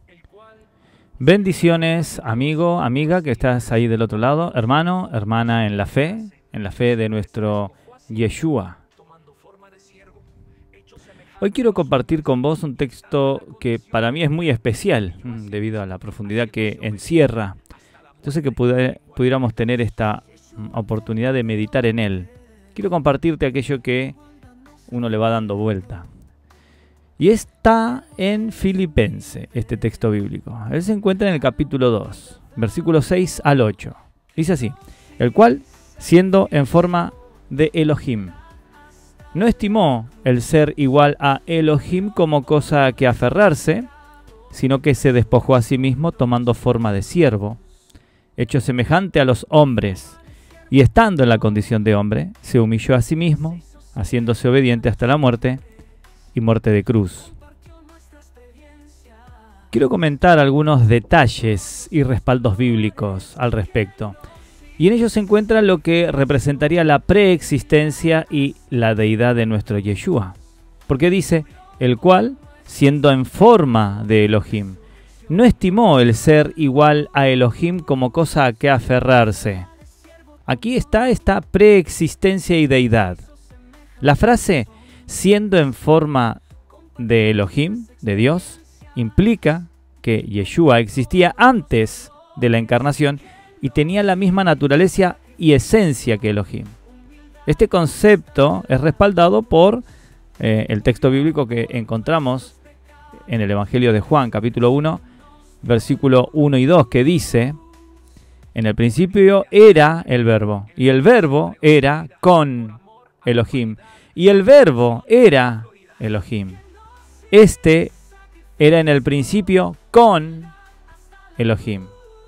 Bendiciones, amigo, amiga, que estás ahí del otro lado, hermano, hermana en la fe de nuestro Yeshua. Hoy quiero compartir con vos un texto que para mí es muy especial, debido a la profundidad que encierra. Entonces que pudiéramos tener esta oportunidad de meditar en él. Quiero compartirte aquello que uno le va dando vuelta. Y está en Filipenses, este texto bíblico. Él se encuentra en el capítulo 2, versículos 6 al 8. Dice así: el cual, siendo en forma de Elohim, no estimó el ser igual a Elohim como cosa a que aferrarse, sino que se despojó a sí mismo tomando forma de siervo, hecho semejante a los hombres, y estando en la condición de hombre, se humilló a sí mismo, haciéndose obediente hasta la muerte, y muerte de cruz. Quiero comentar algunos detalles y respaldos bíblicos al respecto. Y en ellos se encuentra lo que representaría la preexistencia y la deidad de nuestro Yeshua. Porque dice, el cual, siendo en forma de Elohim, no estimó el ser igual a Elohim como cosa a que aferrarse. Aquí está esta preexistencia y deidad. La frase siendo en forma de Elohim, de Dios, implica que Yeshua existía antes de la encarnación y tenía la misma naturaleza y esencia que Elohim. Este concepto es respaldado por el texto bíblico que encontramos en el Evangelio de Juan, capítulo 1, versículo 1 y 2, que dice: en el principio era el verbo, y el verbo era con Elohim, y el verbo era Elohim. Este era en el principio con Elohim.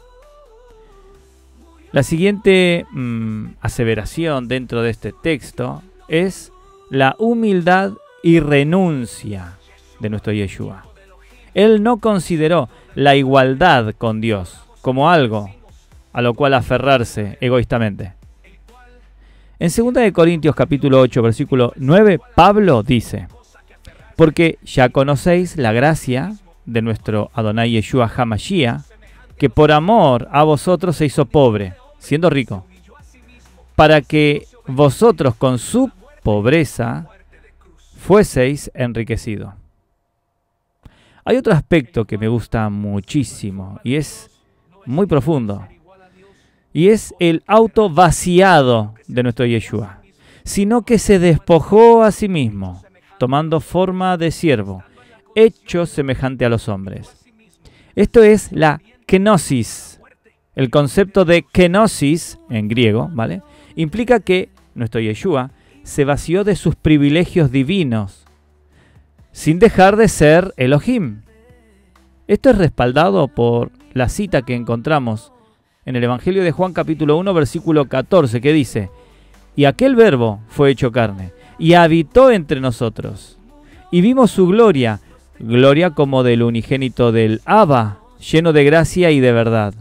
La siguiente aseveración dentro de este texto es la humildad y renuncia de nuestro Yeshua. Él no consideró la igualdad con Dios como algo a lo cual aferrarse egoístamente. En 2 Corintios capítulo 8, versículo 9, Pablo dice: porque ya conocéis la gracia de nuestro Adonai Yeshua HaMashiach, que por amor a vosotros se hizo pobre, siendo rico, para que vosotros con su pobreza fueseis enriquecidos. Hay otro aspecto que me gusta muchísimo y es muy profundo. Y es el auto vaciado de nuestro Yeshua, sino que se despojó a sí mismo, tomando forma de siervo, hecho semejante a los hombres. Esto es la kenosis. El concepto de kenosis, en griego, ¿vale?, implica que nuestro Yeshua se vació de sus privilegios divinos, sin dejar de ser Elohim. Esto es respaldado por la cita que encontramos en el Evangelio de Juan capítulo 1, versículo 14, que dice: y aquel verbo fue hecho carne, y habitó entre nosotros, y vimos su gloria, gloria como del unigénito del Abba, lleno de gracia y de verdad.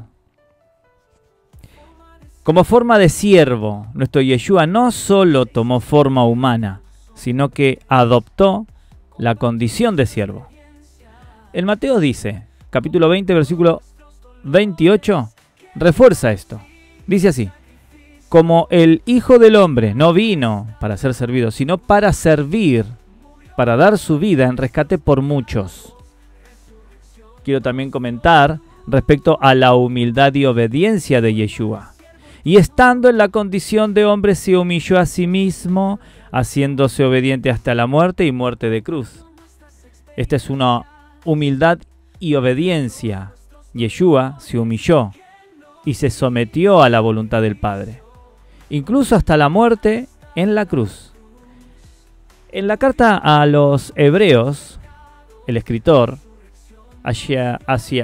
Como forma de siervo, nuestro Yeshua no solo tomó forma humana, sino que adoptó la condición de siervo. En Mateo dice, capítulo 20, versículo 28, refuerza esto. Dice así: como el Hijo del Hombre no vino para ser servido, sino para servir, para dar su vida en rescate por muchos. Quiero también comentar respecto a la humildad y obediencia de Yeshua. Y estando en la condición de hombre se humilló a sí mismo, haciéndose obediente hasta la muerte y muerte de cruz. Esta es una humildad y obediencia. Yeshua se humilló y se sometió a la voluntad del Padre, incluso hasta la muerte en la cruz. En la carta a los Hebreos, el escritor, hacia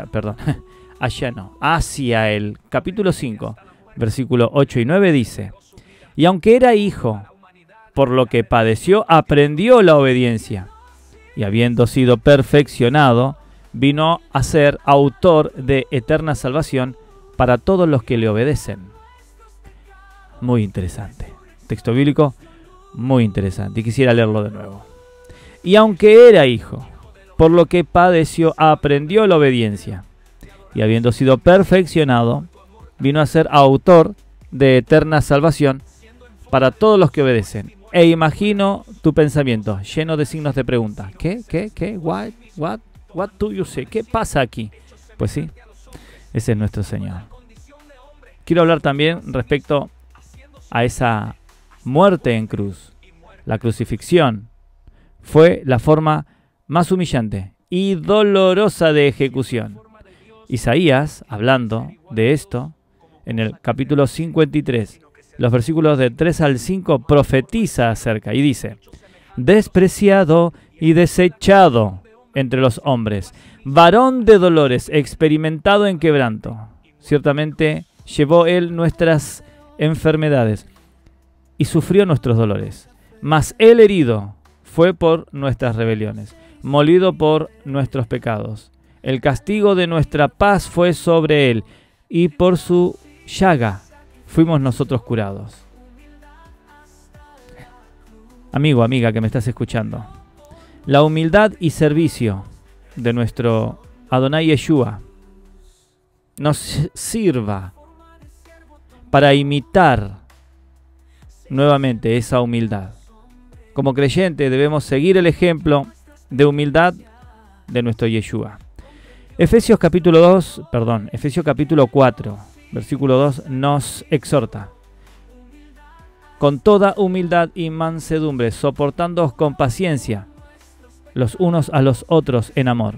el capítulo 5, versículo 8 y 9 dice: y aunque era hijo, por lo que padeció, aprendió la obediencia, y habiendo sido perfeccionado, vino a ser autor de eterna salvación para todos los que le obedecen. Muy interesante. Texto bíblico muy interesante. Y quisiera leerlo de nuevo. Y aunque era hijo, por lo que padeció, aprendió la obediencia. Y habiendo sido perfeccionado, vino a ser autor de eterna salvación para todos los que obedecen. E imagino tu pensamiento lleno de signos de pregunta. ¿Qué? What do you say? ¿Qué pasa aquí? Pues sí, ese es nuestro Señor. Quiero hablar también respecto a esa muerte en cruz. La crucifixión fue la forma más humillante y dolorosa de ejecución. Isaías, hablando de esto, en el capítulo 53, los versículos de 3 al 5, profetiza acerca y dice: despreciado y desechado entre los hombres, varón de dolores, experimentado en quebranto. Ciertamente llevó él nuestras enfermedades y sufrió nuestros dolores. Mas él herido fue por nuestras rebeliones, molido por nuestros pecados. El castigo de nuestra paz fue sobre él, y por su llaga fuimos nosotros curados. Amigo, amiga que me estás escuchando, la humildad y servicio de nuestro Adonai Yeshua nos sirva para imitar nuevamente esa humildad. Como creyente debemos seguir el ejemplo de humildad de nuestro Yeshua. Efesios capítulo 4, versículo 2 nos exhorta: con toda humildad y mansedumbre, soportándoos con paciencia los unos a los otros en amor.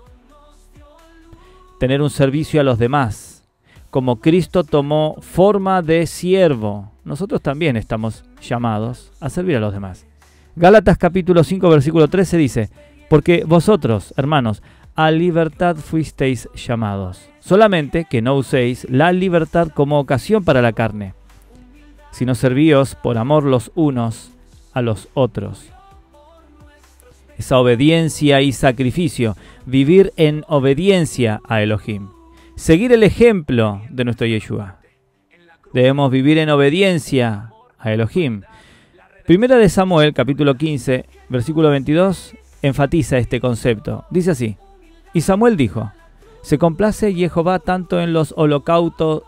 Tener un servicio a los demás. Como Cristo tomó forma de siervo, nosotros también estamos llamados a servir a los demás. Gálatas capítulo 5, versículo 13 dice: porque vosotros, hermanos, a libertad fuisteis llamados, solamente que no uséis la libertad como ocasión para la carne, sino servíos por amor los unos a los otros. Esa obediencia y sacrificio, vivir en obediencia a Elohim, seguir el ejemplo de nuestro Yeshua. Debemos vivir en obediencia a Elohim. Primera de Samuel, capítulo 15, versículo 22, enfatiza este concepto. Dice así: y Samuel dijo: se complace Jehová tanto en los holocaustos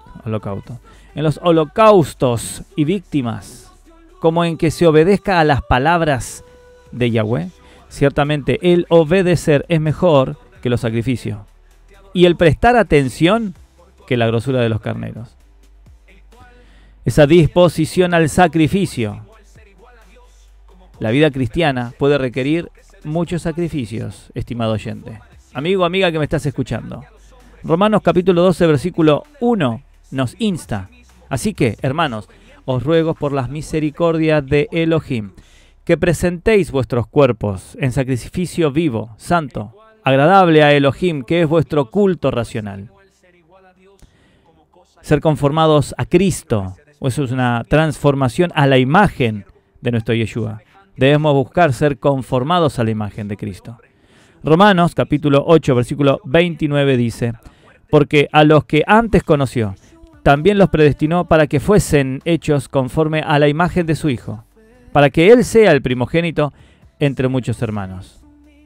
y víctimas, como en que se obedezca a las palabras de Yahweh. Ciertamente el obedecer es mejor que los sacrificios, y el prestar atención que la grosura de los carneros. Esa disposición al sacrificio. La vida cristiana puede requerir muchos sacrificios, estimado oyente. Amigo, amiga que me estás escuchando. Romanos capítulo 12, versículo 1 nos insta: así que, hermanos, os ruego por las misericordias de Elohim, que presentéis vuestros cuerpos en sacrificio vivo, santo, agradable a Elohim, que es vuestro culto racional. Ser conformados a Cristo, eso es una transformación a la imagen de nuestro Yeshua. Debemos buscar ser conformados a la imagen de Cristo. Romanos capítulo 8, versículo 29 dice: porque a los que antes conoció, también los predestinó para que fuesen hechos conforme a la imagen de su Hijo, para que Él sea el primogénito entre muchos hermanos.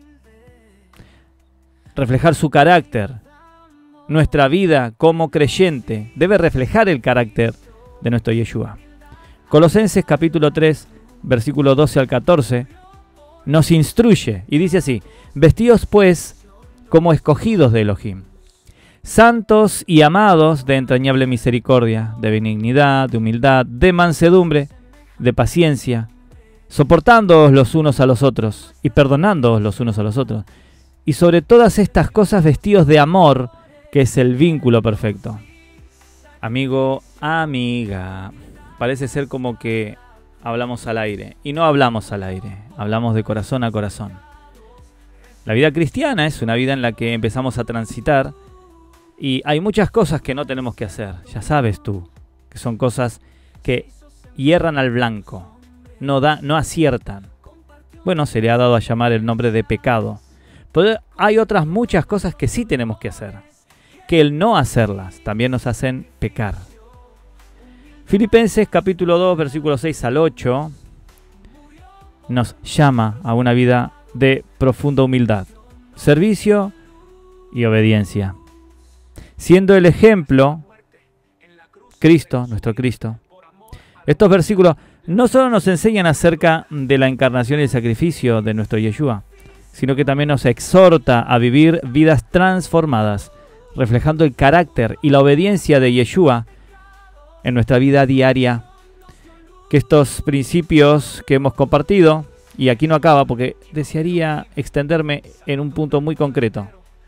Reflejar su carácter. Nuestra vida como creyente debe reflejar el carácter de nuestro Yeshua. Colosenses capítulo 3, versículo 12 al 14, nos instruye y dice así: vestíos pues como escogidos de Elohim, santos y amados de entrañable misericordia, de benignidad, de humildad, de mansedumbre, de paciencia, soportándoos los unos a los otros y perdonándoos los unos a los otros. Y sobre todas estas cosas vestidos de amor, que es el vínculo perfecto. Amigo, amiga, parece ser como que hablamos al aire, y no hablamos al aire, hablamos de corazón a corazón. La vida cristiana es una vida en la que empezamos a transitar y hay muchas cosas que no tenemos que hacer, ya sabes tú, que son cosas que hierran al blanco, no aciertan. Bueno, se le ha dado a llamar el nombre de pecado, pero hay otras muchas cosas que sí tenemos que hacer, que el no hacerlas también nos hacen pecar. Filipenses capítulo 2, versículos 6 al 8, nos llama a una vida de profunda humildad. servicio y obediencia. Siendo el ejemplo, Cristo, nuestro Cristo. Estos versículos no solo nos enseñan acerca de la encarnación y el sacrificio de nuestro Yeshua, sino que también nos exhorta a vivir vidas transformadas, reflejando el carácter y la obediencia de Yeshua en nuestra vida diaria. Que estos principios que hemos compartido, y aquí no acaba porque desearía extenderme en un punto muy concreto,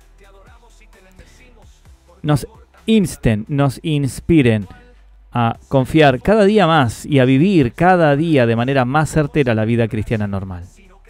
nos insten, nos inspiren a confiar cada día más y a vivir cada día de manera más certera la vida cristiana normal.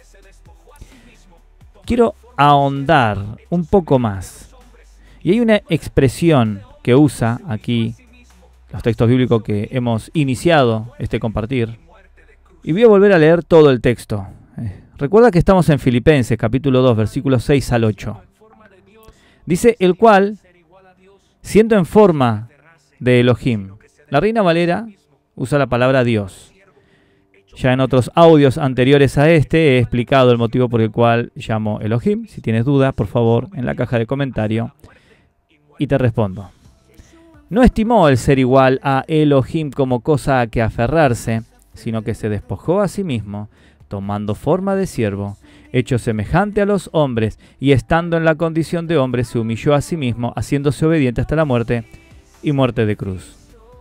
Quiero ahondar un poco más. Y hay una expresión que usa aquí los textos bíblicos que hemos iniciado este compartir. Y voy a volver a leer todo el texto. Recuerda que estamos en Filipenses, capítulo 2, versículos 6 al 8. Dice, el cual, siendo en forma de Elohim. La Reina Valera usa la palabra Dios. Ya en otros audios anteriores a este he explicado el motivo por el cual llamo Elohim. Si tienes dudas, por favor, en la caja de comentario y te respondo. No estimó el ser igual a Elohim como cosa a que aferrarse, sino que se despojó a sí mismo, tomando forma de siervo, hecho semejante a los hombres, y estando en la condición de hombre, se humilló a sí mismo, haciéndose obediente hasta la muerte y muerte de cruz.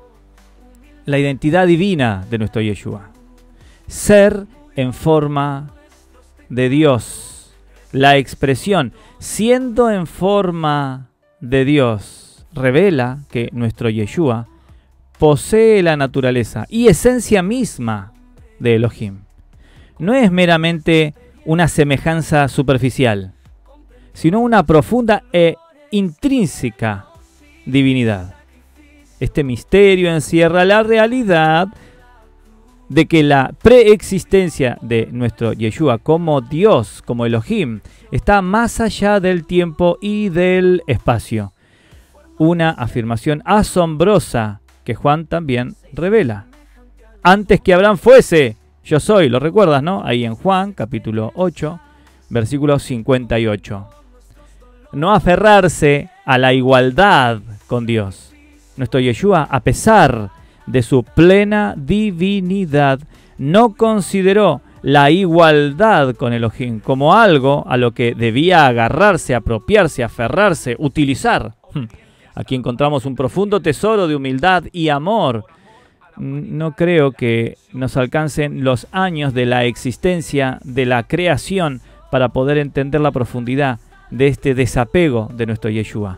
La identidad divina de nuestro Yeshua. Ser en forma de Dios. La expresión siendo en forma de Dios revela que nuestro Yeshua posee la naturaleza y esencia misma de Elohim. No es meramente una semejanza superficial, sino una profunda e intrínseca divinidad. Este misterio encierra la realidad de que la preexistencia de nuestro Yeshua como Dios, como Elohim, está más allá del tiempo y del espacio. Una afirmación asombrosa que Juan también revela. Antes que Abraham fuese, yo soy. ¿Lo recuerdas, no? Ahí en Juan, capítulo 8, versículo 58. No aferrarse a la igualdad con Dios. Nuestro Yeshua, a pesar de su plena divinidad, no consideró la igualdad con Elohim como algo a lo que debía agarrarse, apropiarse, aferrarse, utilizar. Aquí encontramos un profundo tesoro de humildad y amor. No creo que nos alcancen los años de la existencia de la creación para poder entender la profundidad de este desapego de nuestro Yeshua.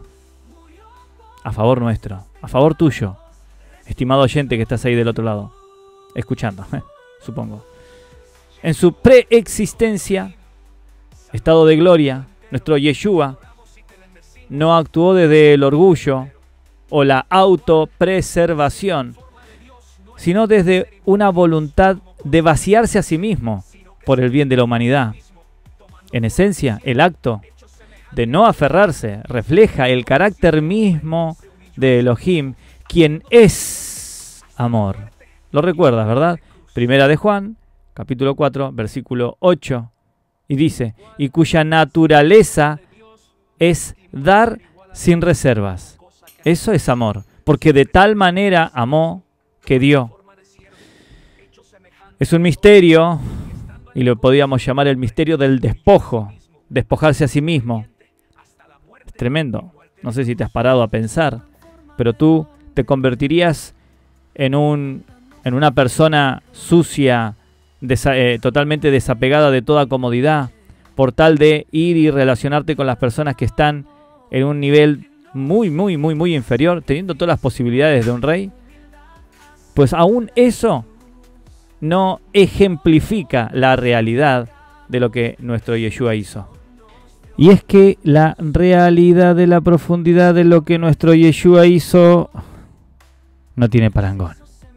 A favor nuestro, a favor tuyo, estimado oyente que estás ahí del otro lado, escuchando, supongo. En su preexistencia, estado de gloria, nuestro Yeshua no actuó desde el orgullo o la autopreservación, sino desde una voluntad de vaciarse a sí mismo por el bien de la humanidad. En esencia, el acto de no aferrarse refleja el carácter mismo de Elohim, quien es amor. Lo recuerdas, ¿verdad? Primera de Juan, capítulo 4, versículo 8, y dice, y cuya naturaleza es dar sin reservas. Eso es amor, porque de tal manera amó que dio. Es un misterio, y lo podríamos llamar el misterio del despojo, despojarse a sí mismo. Es tremendo. No sé si te has parado a pensar, pero tú te convertirías en una persona sucia, totalmente desapegada de toda comodidad, por tal de ir y relacionarte con las personas que están en un nivel muy, muy, muy, muy inferior, teniendo todas las posibilidades de un rey. Pues aún eso no ejemplifica la realidad de lo que nuestro Yeshua hizo. Y es que la realidad de la profundidad de lo que nuestro Yeshua hizo no tiene parangón.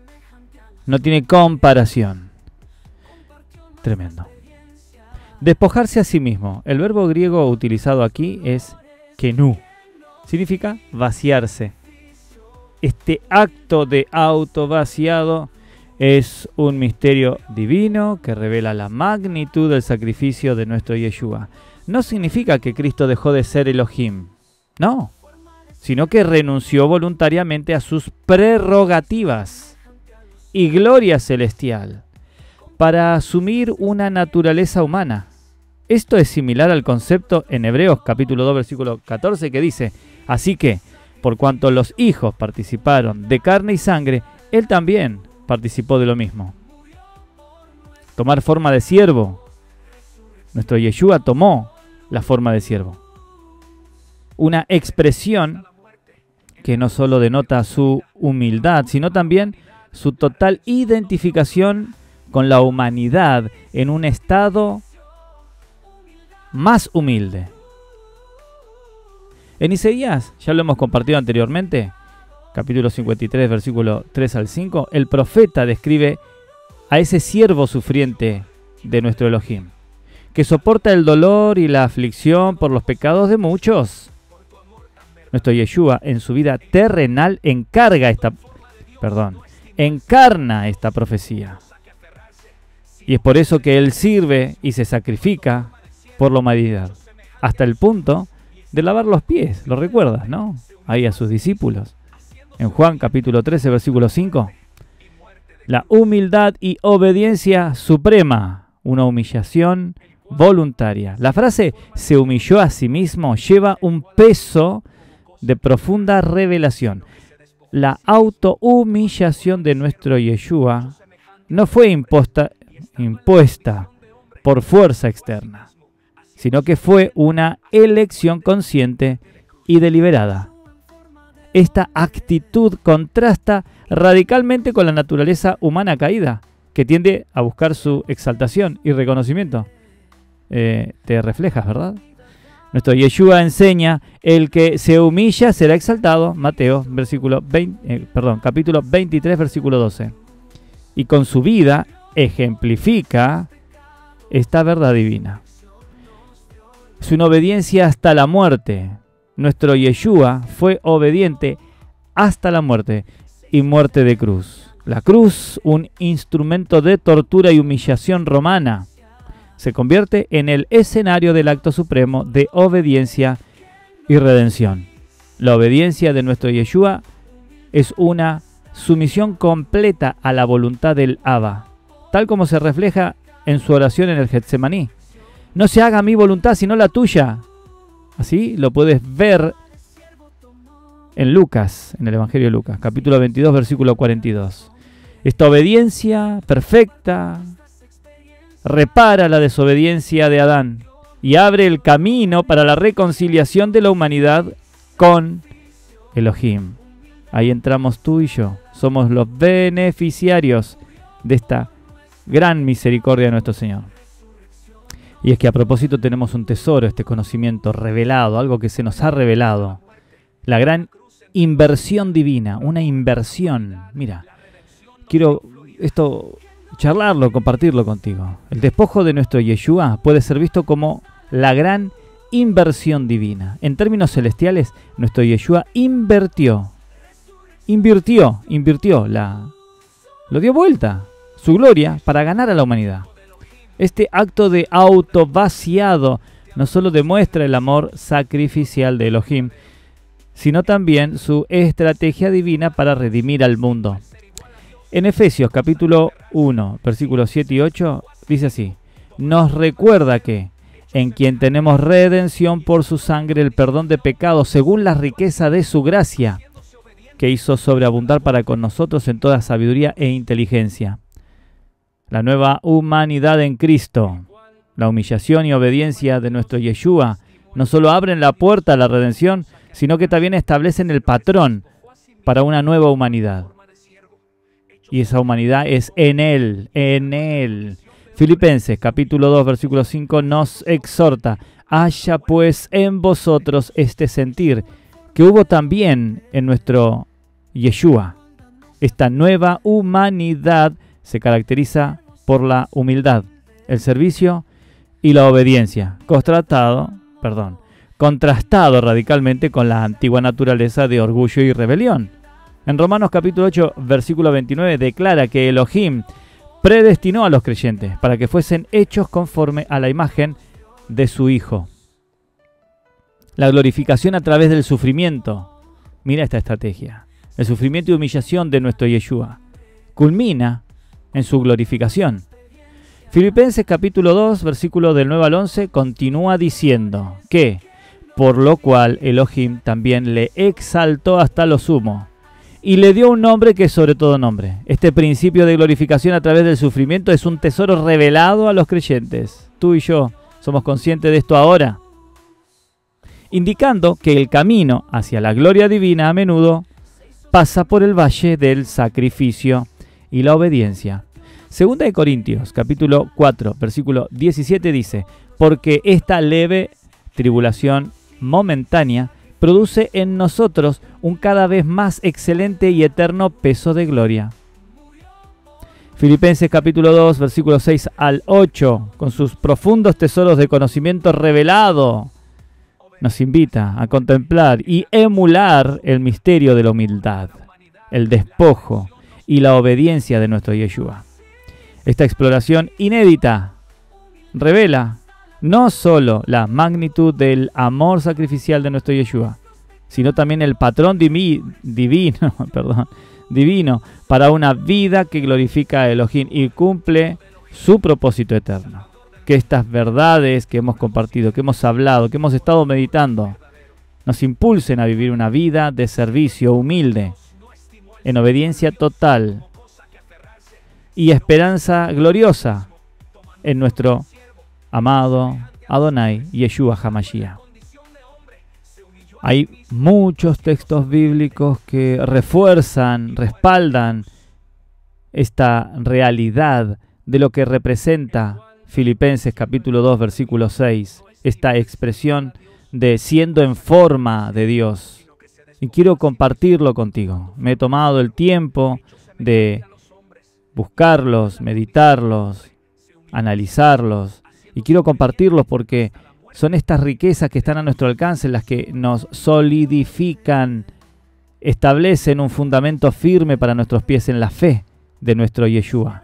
No tiene comparación. Tremendo. Despojarse a sí mismo. El verbo griego utilizado aquí es kenu. Significa vaciarse. Este acto de autovaciado es un misterio divino que revela la magnitud del sacrificio de nuestro Yeshua. no significa que Cristo dejó de ser Elohim. No, sino que renunció voluntariamente a sus prerrogativas y gloria celestial para asumir una naturaleza humana. Esto es similar al concepto en Hebreos capítulo 2 versículo 14 que dice: así que, por cuanto los hijos participaron de carne y sangre, él también participó de lo mismo. Tomar forma de siervo. Nuestro Yeshua tomó la forma de siervo. Una expresión que no solo denota su humildad, sino también su total identificación con la humanidad en un estado más humilde. En Isaías, ya lo hemos compartido anteriormente, capítulo 53, versículo 3 al 5, el profeta describe a ese siervo sufriente de nuestro Elohim, que soporta el dolor y la aflicción por los pecados de muchos. Nuestro Yeshua en su vida terrenal encarna esta profecía. Y es por eso que Él sirve y se sacrifica por la humanidad, hasta el punto de lavar los pies, ¿lo recuerdas, no? Ahí a sus discípulos. En Juan capítulo 13, versículo 5. La humildad y obediencia suprema, una humillación voluntaria. La frase "se humilló a sí mismo" lleva un peso de profunda revelación. La autohumillación de nuestro Yeshua no fue impuesta por fuerza externa, sino que fue una elección consciente y deliberada. Esta actitud contrasta radicalmente con la naturaleza humana caída, que tiende a buscar su exaltación y reconocimiento. Te reflejas, ¿verdad? Nuestro Yeshua enseña: el que se humilla será exaltado. Mateo, capítulo 23, versículo 12. Y con su vida ejemplifica esta verdad divina. Su obediencia hasta la muerte. Nuestro Yeshua fue obediente hasta la muerte y muerte de cruz. La cruz, un instrumento de tortura y humillación romana, se convierte en el escenario del acto supremo de obediencia y redención. La obediencia de nuestro Yeshua es una sumisión completa a la voluntad del Abba, tal como se refleja en su oración en el Getsemaní. No se haga mi voluntad sino la tuya. Así lo puedes ver en Lucas, en el Evangelio de Lucas, capítulo 22, versículo 42. Esta obediencia perfecta repara la desobediencia de Adán y abre el camino para la reconciliación de la humanidad con Elohim. Ahí entramos tú y yo. Somos los beneficiarios de esta gran misericordia de nuestro Señor. Y es que a propósito tenemos un tesoro, este conocimiento revelado, algo que se nos ha revelado. La gran inversión divina, una inversión. Mira, quiero esto charlarlo, compartirlo contigo. El despojo de nuestro Yeshua puede ser visto como la gran inversión divina. En términos celestiales, nuestro Yeshua invirtió, lo dio vuelta, su gloria, para ganar a la humanidad. Este acto de autovaciado no solo demuestra el amor sacrificial de Elohim, sino también su estrategia divina para redimir al mundo. En Efesios capítulo 1, versículos 7 y 8, dice así: nos recuerda que en quien tenemos redención por su sangre, el perdón de pecados, según la riqueza de su gracia, que hizo sobreabundar para con nosotros en toda sabiduría e inteligencia. La nueva humanidad en Cristo, la humillación y obediencia de nuestro Yeshua, no solo abren la puerta a la redención, sino que también establecen el patrón para una nueva humanidad. Y esa humanidad es en Él. Filipenses capítulo 2, versículo 5 nos exhorta: haya pues en vosotros este sentir que hubo también en nuestro Yeshua. Esta nueva humanidad se caracteriza por la humildad, el servicio y la obediencia, contrastado radicalmente con la antigua naturaleza de orgullo y rebelión. En Romanos capítulo 8, versículo 29 declara que Elohim predestinó a los creyentes para que fuesen hechos conforme a la imagen de su Hijo. la glorificación a través del sufrimiento. Mira esta estrategia. El sufrimiento y humillación de nuestro Yeshua culmina en su glorificación. Filipenses capítulo 2, versículo del 9 al 11, continúa diciendo que, por lo cual Elohim también le exaltó hasta lo sumo, y le dio un nombre que es sobre todo nombre. Este principio de glorificación a través del sufrimiento es un tesoro revelado a los creyentes. Tú y yo somos conscientes de esto ahora, indicando que el camino hacia la gloria divina a menudo pasa por el valle del sacrificio y la obediencia. Segunda de Corintios, capítulo 4, versículo 17 dice, porque esta leve tribulación momentánea produce en nosotros un cada vez más excelente y eterno peso de gloria. Filipenses capítulo 2, versículos 6 al 8, con sus profundos tesoros de conocimiento revelado, nos invita a contemplar y emular el misterio de la humildad, el despojo y la obediencia de nuestro Yeshua. Esta exploración inédita revela no solo la magnitud del amor sacrificial de nuestro Yeshua, sino también el patrón divino para una vida que glorifica a Elohim y cumple su propósito eterno. Que estas verdades que hemos compartido, que hemos hablado, que hemos estado meditando, nos impulsen a vivir una vida de servicio humilde, en obediencia total y esperanza gloriosa en nuestro amado Adonai Yeshua HaMashiach. Hay muchos textos bíblicos que refuerzan, respaldan esta realidad de lo que representa Filipenses capítulo 2, versículo 6, esta expresión de siendo en forma de Dios. Y quiero compartirlo contigo. Me he tomado el tiempo de buscarlos, meditarlos, analizarlos, y quiero compartirlos porque son estas riquezas que están a nuestro alcance las que nos solidifican, establecen un fundamento firme para nuestros pies en la fe de nuestro Yeshua.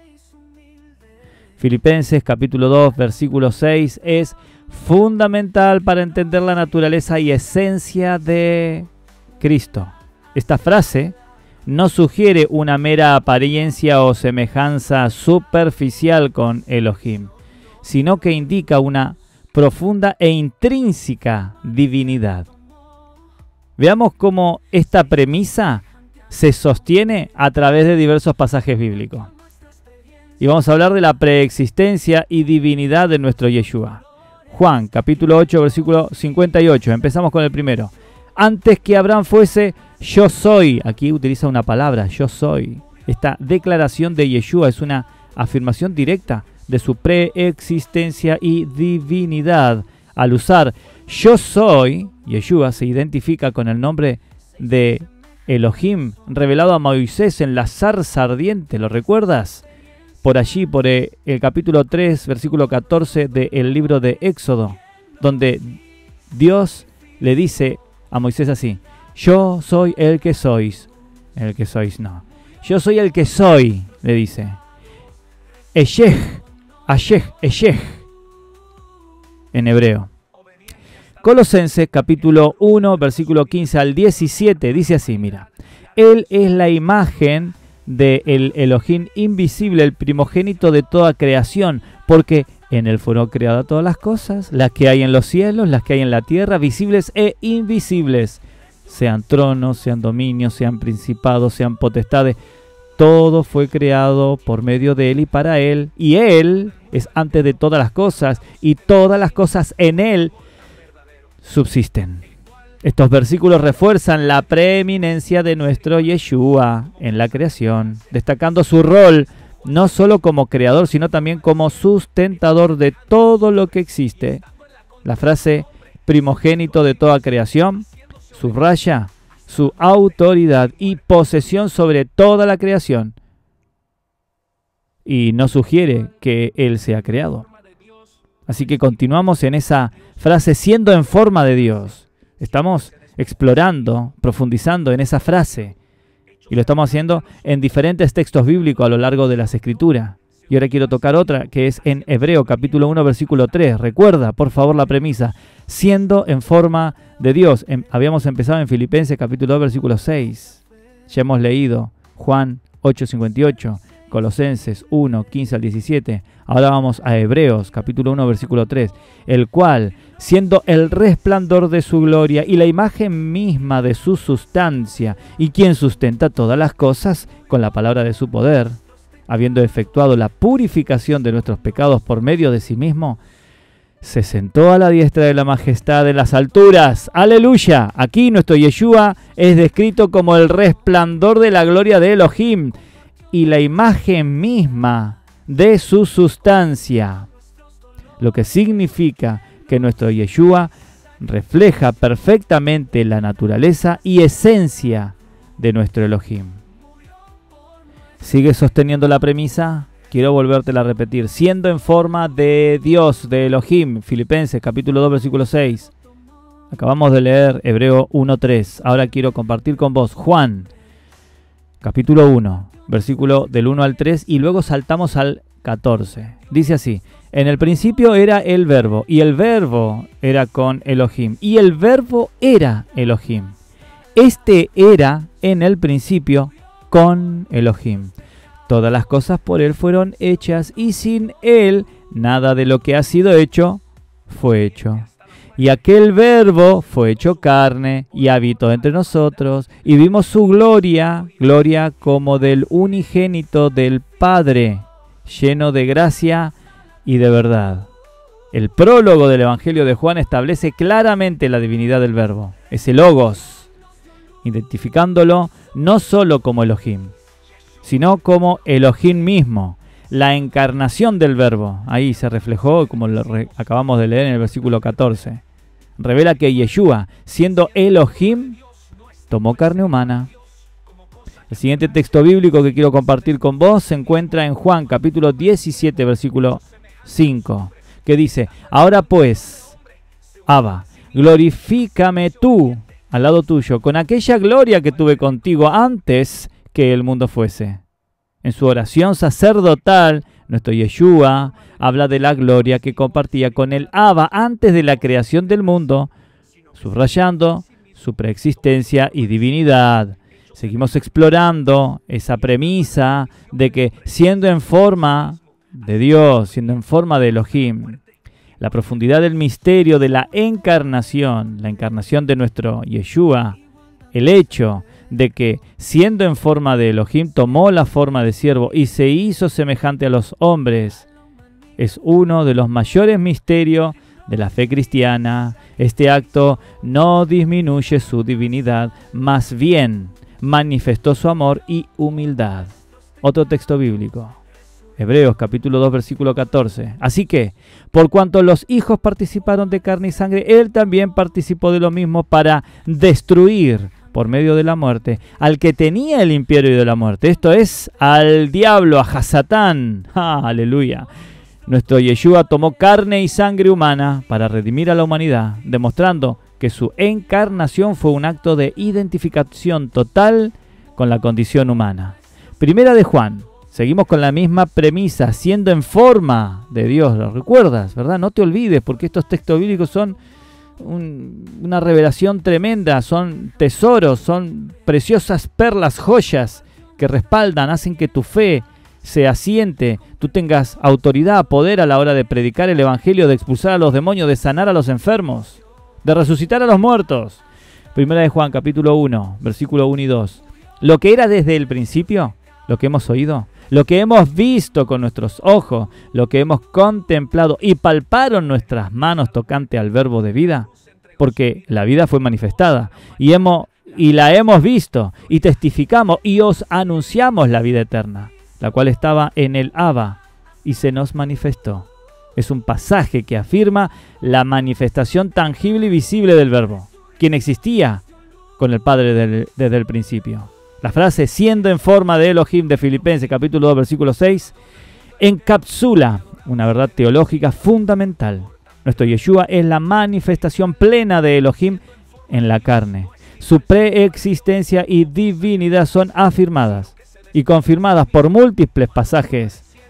Filipenses capítulo 2, versículo 6 es fundamental para entender la naturaleza y esencia de Cristo. Esta frase no sugiere una mera apariencia o semejanza superficial con Elohim, sino que indica una profunda e intrínseca divinidad. Veamos cómo esta premisa se sostiene a través de diversos pasajes bíblicos. Y vamos a hablar de la preexistencia y divinidad de nuestro Yeshua. Juan, capítulo 8, versículo 58. Empezamos con el primero. Antes que Abraham fuese, yo soy. Aquí utiliza una palabra, yo soy. Esta declaración de Yeshua es una afirmación directa de su preexistencia y divinidad. Al usar yo soy, Yeshua se identifica con el nombre de Elohim revelado a Moisés en la zarza ardiente. ¿Lo recuerdas? Por allí, por el capítulo 3, versículo 14 del libro de Éxodo, donde Dios le dice a Moisés así: yo soy el que sois. El que sois no. Yo soy el que soy, le dice. Eshech, Ashech, Eshech, en hebreo. Colosenses capítulo 1, versículo 15 al 17, dice así, mira. Él es la imagen del Elohim invisible, el primogénito de toda creación, porque en él fueron creadas todas las cosas, las que hay en los cielos, las que hay en la tierra, visibles e invisibles, sean tronos, sean dominios, sean principados, sean potestades. Todo fue creado por medio de él y para él, y él es antes de todas las cosas, y todas las cosas en él subsisten. Estos versículos refuerzan la preeminencia de nuestro Yeshua en la creación, destacando su rol no solo como creador, sino también como sustentador de todo lo que existe. La frase primogénito de toda creación subraya su autoridad y posesión sobre toda la creación y no sugiere que él sea creado. Así que continuamos en esa frase, siendo en forma de Dios. Estamos explorando, profundizando en esa frase y lo estamos haciendo en diferentes textos bíblicos a lo largo de las Escrituras. Y ahora quiero tocar otra, que es en Hebreo capítulo 1, versículo 3. Recuerda, por favor, la premisa. Siendo en forma de Dios. Habíamos empezado en Filipenses capítulo 2, versículo 6. Ya hemos leído Juan 8:58, Colosenses 1, 15 al 17. Ahora vamos a Hebreos capítulo 1, versículo 3. El cual, siendo el resplandor de su gloria y la imagen misma de su sustancia, y quien sustenta todas las cosas con la palabra de su poder, habiendo efectuado la purificación de nuestros pecados por medio de sí mismo, se sentó a la diestra de la majestad en las alturas. ¡Aleluya! Aquí nuestro Yeshua es descrito como el resplandor de la gloria de Elohim y la imagen misma de su sustancia. Lo que significa que nuestro Yeshua refleja perfectamente la naturaleza y esencia de nuestro Elohim. ¿Sigues sosteniendo la premisa? Quiero volvértela a repetir. Siendo en forma de Dios, de Elohim, Filipenses capítulo 2, versículo 6. Acabamos de leer Hebreo 1:3. Ahora quiero compartir con vos Juan, capítulo 1, versículo del 1 al 3, y luego saltamos al 14. Dice así: en el principio era el verbo, y el verbo era con Elohim, y el verbo era Elohim. Este era en el principio con Elohim. Todas las cosas por él fueron hechas, y sin él nada de lo que ha sido hecho fue hecho. Y aquel verbo fue hecho carne y habitó entre nosotros, y vimos su gloria, gloria como del unigénito del Padre, lleno de gracia y de verdad. El prólogo del Evangelio de Juan establece claramente la divinidad del verbo, ese logos, identificándolo no solo como Elohim, sino como Elohim mismo, la encarnación del verbo. Ahí se reflejó, como lo acabamos de leer en el versículo 14. Revela que Yeshua, siendo Elohim, tomó carne humana. El siguiente texto bíblico que quiero compartir con vos se encuentra en Juan capítulo 17, versículo 5, que dice: ahora pues, Abba, glorifícame tú al lado tuyo, con aquella gloria que tuve contigo antes que el mundo fuese. En su oración sacerdotal, nuestro Yeshua habla de la gloria que compartía con el Abba antes de la creación del mundo, subrayando su preexistencia y divinidad. Seguimos explorando esa premisa de que, siendo en forma de Dios, siendo en forma de Elohim, la profundidad del misterio de la encarnación de nuestro Yeshua, el hecho de que, siendo en forma de Elohim, tomó la forma de siervo y se hizo semejante a los hombres, es uno de los mayores misterios de la fe cristiana. Este acto no disminuye su divinidad, más bien manifestó su amor y humildad. Otro texto bíblico, Hebreos capítulo 2, versículo 14. Así que, por cuanto los hijos participaron de carne y sangre, él también participó de lo mismo para destruir por medio de la muerte al que tenía el imperio de la muerte, esto es, al diablo, a Hasatán. Aleluya. Nuestro Yeshua tomó carne y sangre humana para redimir a la humanidad, demostrando que su encarnación fue un acto de identificación total con la condición humana. Primera de Juan. Seguimos con la misma premisa, siendo en forma de Dios. ¿Lo recuerdas, verdad? No te olvides, porque estos textos bíblicos son una revelación tremenda, son tesoros, son preciosas perlas, joyas que respaldan, hacen que tu fe se asiente, tú tengas autoridad, poder a la hora de predicar el Evangelio, de expulsar a los demonios, de sanar a los enfermos, de resucitar a los muertos. Primera de Juan, capítulo 1, versículo 1 y 2. Lo que era desde el principio, lo que hemos oído, lo que hemos visto con nuestros ojos, lo que hemos contemplado y palparon nuestras manos tocante al verbo de vida, porque la vida fue manifestada y la hemos visto y testificamos y os anunciamos la vida eterna, la cual estaba en el Abba y se nos manifestó. Es un pasaje que afirma la manifestación tangible y visible del verbo, quien existía con el Padre desde el principio. La frase siendo en forma de Elohim de Filipenses capítulo 2 versículo 6 encapsula una verdad teológica fundamental. Nuestro Yeshua es la manifestación plena de Elohim en la carne. Su preexistencia y divinidad son afirmadas y confirmadas por múltiples pasajes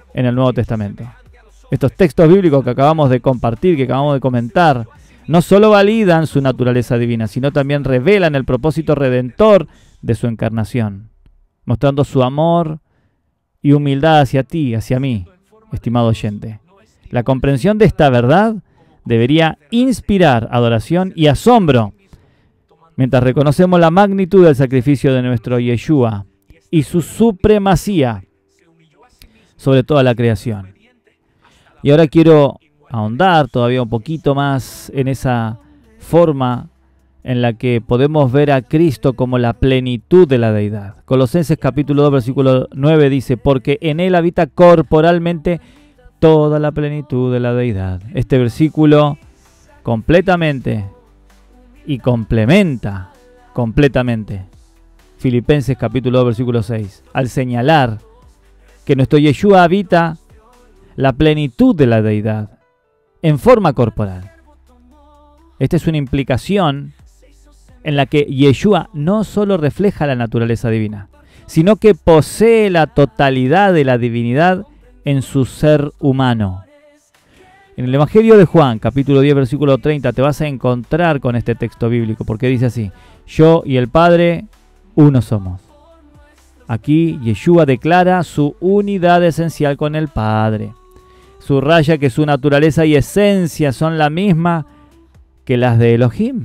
en el Nuevo Testamento. Estos textos bíblicos que acabamos de compartir, que acabamos de comentar, no solo validan su naturaleza divina, sino también revelan el propósito redentor de su encarnación, mostrando su amor y humildad hacia ti, hacia mí, estimado oyente. La comprensión de esta verdad debería inspirar adoración y asombro mientras reconocemos la magnitud del sacrificio de nuestro Yeshua y su supremacía sobre toda la creación. Y ahora quiero ahondar todavía un poquito más en esa forma en la que podemos ver a Cristo como la plenitud de la deidad. Colosenses capítulo 2, versículo 9 dice, porque en Él habita corporalmente toda la plenitud de la deidad. Este versículo completamente y complementa completamente Filipenses capítulo 2, versículo 6, al señalar que nuestro Yeshua habita la plenitud de la deidad en forma corporal. Esta es una implicación en la que Yeshua no solo refleja la naturaleza divina, sino que posee la totalidad de la divinidad en su ser humano. En el Evangelio de Juan, capítulo 10, versículo 30, te vas a encontrar con este texto bíblico, porque dice así, yo y el Padre, uno somos. Aquí Yeshua declara su unidad esencial con el Padre. Subraya que su naturaleza y esencia son la misma que las de Elohim.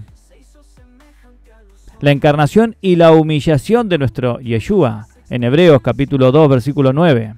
La encarnación y la humillación de nuestro Yeshua, en Hebreos capítulo 2, versículo 9.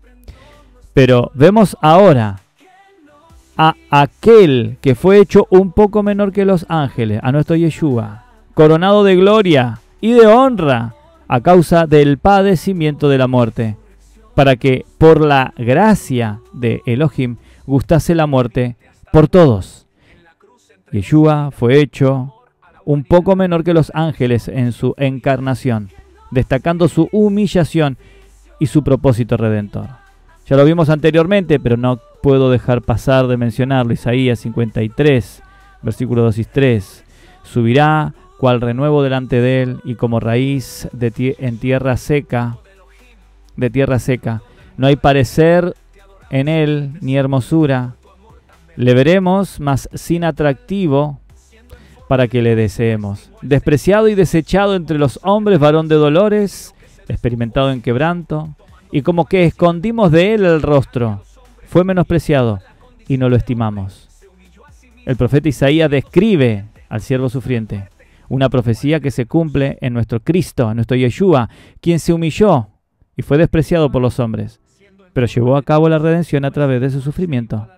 Pero vemos ahora a aquel que fue hecho un poco menor que los ángeles, a nuestro Yeshua, coronado de gloria y de honra a causa del padecimiento de la muerte, para que por la gracia de Elohim gustase la muerte por todos. Yeshua fue hecho un poco menor que los ángeles en su encarnación, destacando su humillación y su propósito redentor. Ya lo vimos anteriormente, pero no puedo dejar pasar de mencionarlo. Isaías 53, versículo 2 y 3. Subirá cual renuevo delante de él, y como raíz en tierra seca, de tierra seca. No hay parecer en él ni hermosura. Le veremos, mas sin atractivo, para que le deseemos. Despreciado y desechado entre los hombres, varón de dolores, experimentado en quebranto, y como que escondimos de él el rostro. Fue menospreciado y no lo estimamos. El profeta Isaías describe al siervo sufriente, una profecía que se cumple en nuestro Cristo, en nuestro Yeshua, quien se humilló y fue despreciado por los hombres, pero llevó a cabo la redención a través de su sufrimiento.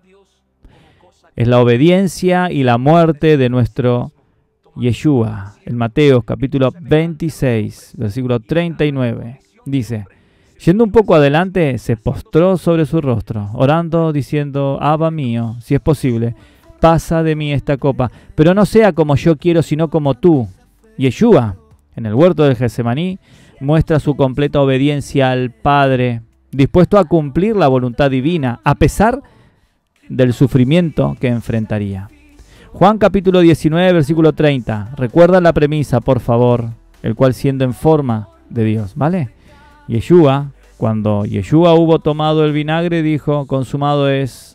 Es la obediencia y la muerte de nuestro Yeshua. En Mateo capítulo 26, versículo 39, dice, yendo un poco adelante, se postró sobre su rostro, orando, diciendo, Abba mío, si es posible, pasa de mí esta copa, pero no sea como yo quiero, sino como tú. Yeshua, en el huerto del Getsemaní, muestra su completa obediencia al Padre, dispuesto a cumplir la voluntad divina, a pesar del sufrimiento que enfrentaría. Juan capítulo 19, versículo 30. Recuerda la premisa, por favor, el cual siendo en forma de Dios, ¿vale? Yeshua, cuando Yeshua hubo tomado el vinagre, dijo, consumado es.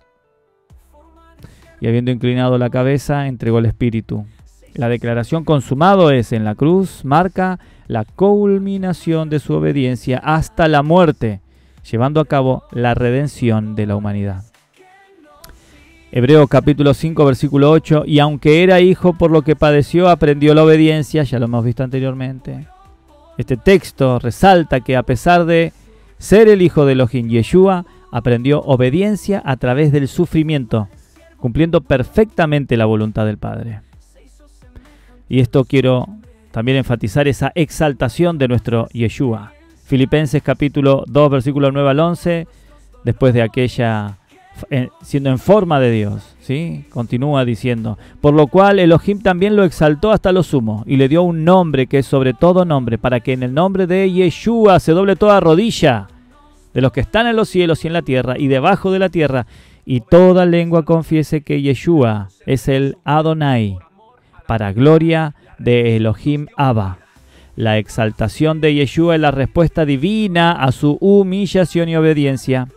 Y habiendo inclinado la cabeza, entregó el espíritu. La declaración consumado es en la cruz marca la culminación de su obediencia hasta la muerte, llevando a cabo la redención de la humanidad. Hebreos capítulo 5, versículo 8, y aunque era hijo por lo que padeció, aprendió la obediencia, ya lo hemos visto anteriormente. Este texto resalta que a pesar de ser el hijo de Elohim, Yeshua aprendió obediencia a través del sufrimiento, cumpliendo perfectamente la voluntad del Padre. Y esto quiero también enfatizar esa exaltación de nuestro Yeshua. Filipenses capítulo 2, versículo 9 al 11, después de aquella, siendo en forma de Dios, ¿sí? Continúa diciendo, por lo cual Elohim también lo exaltó hasta lo sumo, y le dio un nombre que es sobre todo nombre, para que en el nombre de Yeshua se doble toda rodilla, de los que están en los cielos y en la tierra, y debajo de la tierra, y toda lengua confiese que Yeshua es el Adonai, para gloria de Elohim Abba. La exaltación de Yeshua es la respuesta divina a su humillación y obediencia.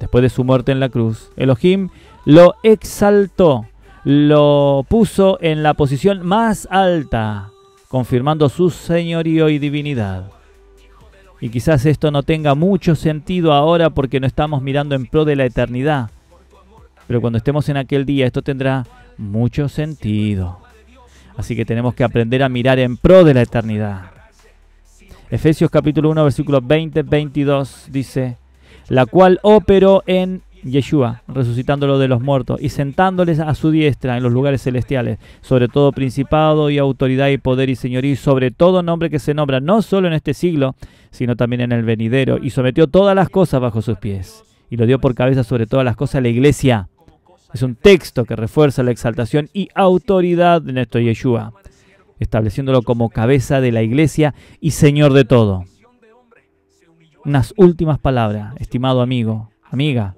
Después de su muerte en la cruz, Elohim lo exaltó, lo puso en la posición más alta, confirmando su señorío y divinidad. Y quizás esto no tenga mucho sentido ahora porque no estamos mirando en pro de la eternidad. Pero cuando estemos en aquel día, esto tendrá mucho sentido. Así que tenemos que aprender a mirar en pro de la eternidad. Efesios capítulo 1, versículos 20-22 dice: la cual operó en Yeshua, resucitándolo de los muertos y sentándoles a su diestra en los lugares celestiales, sobre todo principado y autoridad y poder y señorío, y sobre todo nombre que se nombra, no solo en este siglo, sino también en el venidero, y sometió todas las cosas bajo sus pies, y lo dio por cabeza sobre todas las cosas a la iglesia. Es un texto que refuerza la exaltación y autoridad de nuestro Yeshua, estableciéndolo como cabeza de la iglesia y señor de todo. Unas últimas palabras, estimado amigo, amiga,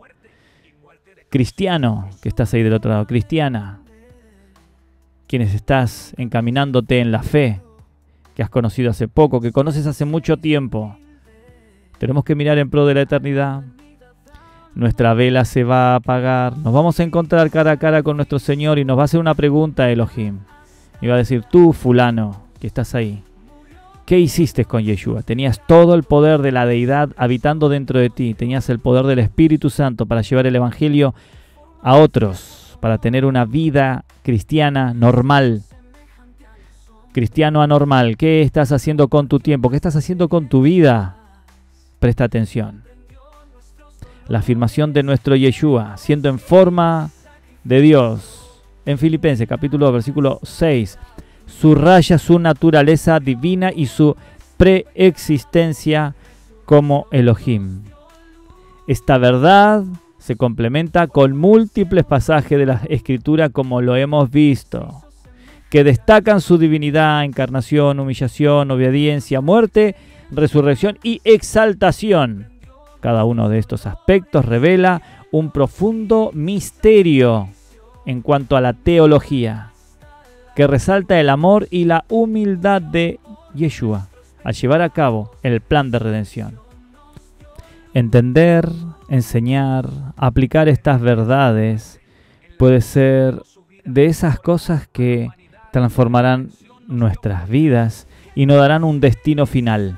cristiano que estás ahí del otro lado, cristiana, quienes estás encaminándote en la fe, que has conocido hace poco, que conoces hace mucho tiempo. Tenemos que mirar en pro de la eternidad. Nuestra vela se va a apagar, nos vamos a encontrar cara a cara con nuestro Señor y nos va a hacer una pregunta, Elohim. Y va a decir: tú, fulano, que estás ahí, ¿qué hiciste con Yeshua? Tenías todo el poder de la deidad habitando dentro de ti. Tenías el poder del Espíritu Santo para llevar el Evangelio a otros, para tener una vida cristiana normal. Cristiano anormal, ¿qué estás haciendo con tu tiempo? ¿Qué estás haciendo con tu vida? Presta atención. La afirmación de nuestro Yeshua, siendo en forma de Dios, en Filipenses capítulo 2, versículo 6, subraya su naturaleza divina y su preexistencia como Elohim. Esta verdad se complementa con múltiples pasajes de la Escritura, como lo hemos visto, que destacan su divinidad, encarnación, humillación, obediencia, muerte, resurrección y exaltación. Cada uno de estos aspectos revela un profundo misterio en cuanto a la teología, que resalta el amor y la humildad de Yeshua al llevar a cabo el plan de redención. Entender, enseñar, aplicar estas verdades puede ser de esas cosas que transformarán nuestras vidas y nos darán un destino final.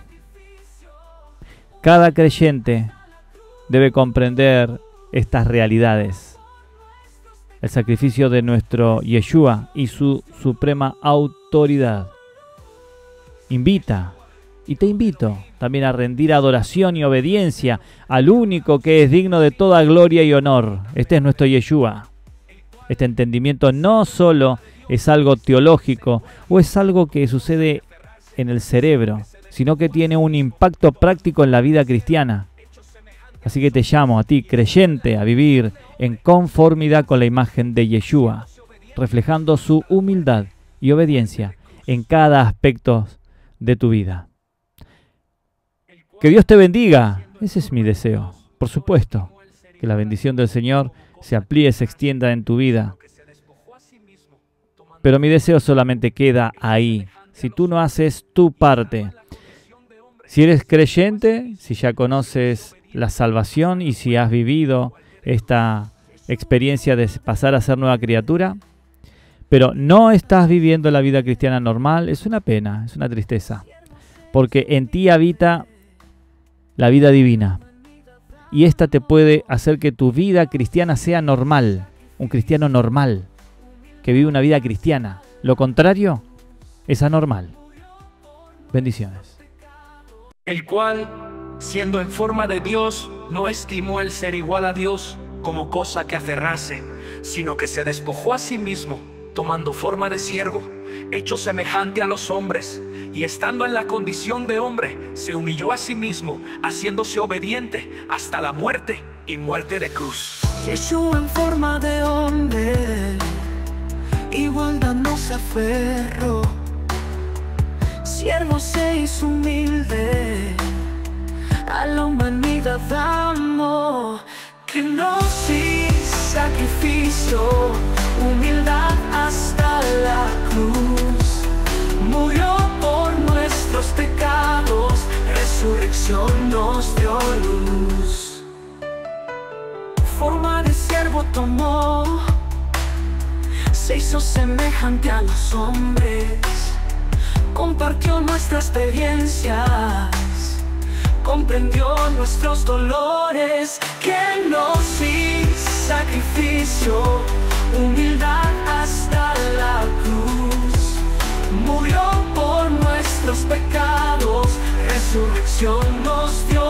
Cada creyente debe comprender estas realidades. El sacrificio de nuestro Yeshua y su suprema autoridad. Invita, y te invito también a rendir adoración y obediencia al único que es digno de toda gloria y honor. Este es nuestro Yeshua. Este entendimiento no solo es algo teológico o es algo que sucede en el cerebro, sino que tiene un impacto práctico en la vida cristiana. Así que te llamo a ti, creyente, a vivir en conformidad con la imagen de Yeshua, reflejando su humildad y obediencia en cada aspecto de tu vida. Que Dios te bendiga. Ese es mi deseo. Por supuesto, que la bendición del Señor se amplíe, se extienda en tu vida. Pero mi deseo solamente queda ahí, si tú no haces tu parte. Si eres creyente, si ya conoces la salvación y si has vivido esta experiencia de pasar a ser nueva criatura, pero no estás viviendo la vida cristiana normal, es una pena, es una tristeza, porque en ti habita la vida divina y esta te puede hacer que tu vida cristiana sea normal, un cristiano normal, que vive una vida cristiana. Lo contrario es anormal. Bendiciones. El cual, siendo en forma de Dios, no estimó el ser igual a Dios como cosa que aferrarse, sino que se despojó a sí mismo, tomando forma de siervo, hecho semejante a los hombres, y estando en la condición de hombre, se humilló a sí mismo, haciéndose obediente hasta la muerte y muerte de cruz. Yeshua en forma de hombre, igualdad no se aferró, siervo se hizo humilde, a la humanidad amó, que no sin sacrificio, humildad hasta la cruz, murió por nuestros pecados, resurrección nos dio luz. siervo tomó, se hizo semejante a los hombres, compartió nuestras experiencias, comprendió nuestros dolores, que nos hizo sacrificio, humildad hasta la cruz, murió por nuestros pecados, resurrección nos dio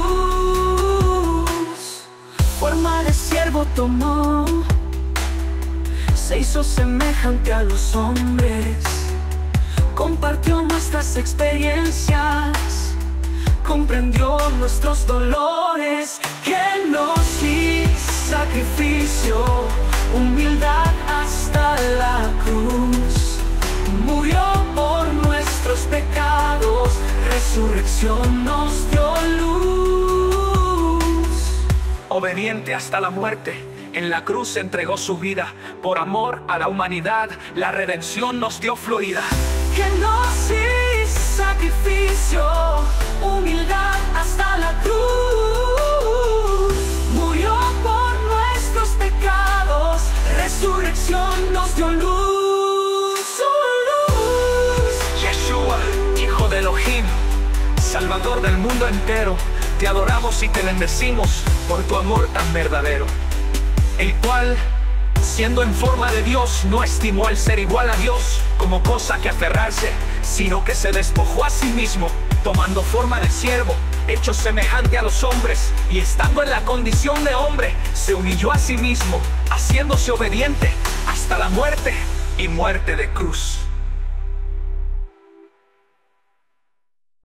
luz. Forma de siervo tomó, se hizo semejante a los hombres, compartió nuestras experiencias, comprendió nuestros dolores, que nos hizo sacrificio, humildad hasta la cruz, murió por nuestros pecados, resurrección nos dio luz. Obediente hasta la muerte, en la cruz entregó su vida, por amor a la humanidad, la redención nos dio fluida. Que nos hizo sacrificio, humildad hasta la cruz, murió por nuestros pecados, resurrección nos dio luz. Yeshua, Hijo de Elohim, Salvador del mundo entero, te adoramos y te bendecimos por tu amor tan verdadero, el cual, siendo en forma de Dios, no estimó el ser igual a Dios como cosa que aferrarse, sino que se despojó a sí mismo, tomando forma de siervo, hecho semejante a los hombres, y estando en la condición de hombre, se humilló a sí mismo, haciéndose obediente hasta la muerte y muerte de cruz.